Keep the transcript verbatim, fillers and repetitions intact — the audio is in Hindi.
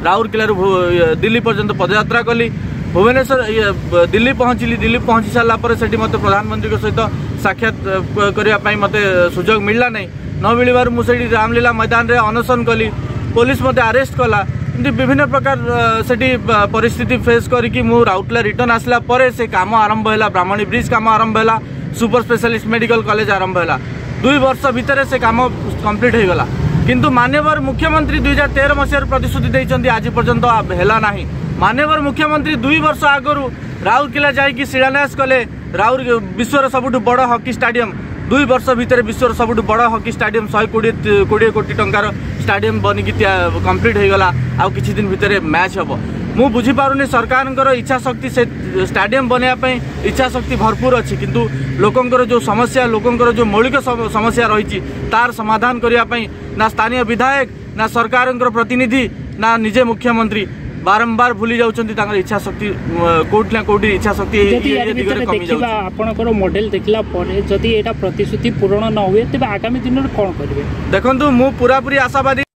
राउरकेला दिल्ली पर्यंत पदयात्रा कली भुवनेश्वर दिल्ली पहुँचली दिल्ली पहुँची सारापर से मत प्रधानमंत्री सहित साक्षात करने मत सुजोग मिलला नहीं न मिलवर मुझे रामलीला मैदान रे अनशन कली पुलिस मत अरेस्ट कला विभिन्न प्रकार से परिस्थिति फेस करके मु राउरकेला रिटर्न आसला परे से काम आरंभ है ब्राह्मणी ब्रिज काम आरंभ है सुपर स्पेशलिस्ट मेडिकल कॉलेज आरंभ है दुई वर्ष भितर से काम कंप्लीट हो गला किंतु माननीय मुख्यमंत्री दुई हजार तेरह मसीह प्रतिश्रुति देते आज पर्यंत है ना माननीय मुख्यमंत्री दुई वर्ष आगु राउरकेला जाकि शिलान्यास कले राउर विश्वर सबुठ बड़ हॉकी स्टाडियम दुई वर्ष भितर विश्वर सबुठ बड़ हॉकी स्टाडियम शहे कोड़े कोड़े कोटी टंकार स्टाडियम बनिकी कंप्लीट हो गला आउ किछि दिन भितर मैच हम मु बुझीपारुनी सरकार इच्छा शक्ति से स्टाडियम बनवाई इच्छा शक्ति भरपूर अच्छी किंतु लोकंकर जो समस्या लोकंकर जो मौलिक समस्या रही तार समाधान करने ना स्थानीय विधायक ना सरकार प्रतिनिधि ना निजे मुख्यमंत्री बारंबार भूली जाउछंती तांकर इच्छा शक्ति कोट ना कोटी इच्छा शक्ति आपनकर मॉडल देखला परे जदि एटा प्रतिश्रुति पूर्ण न हुए तबे आगामी दिन कोन करिवे देखंतु मु पूरा पूरी आशावादी।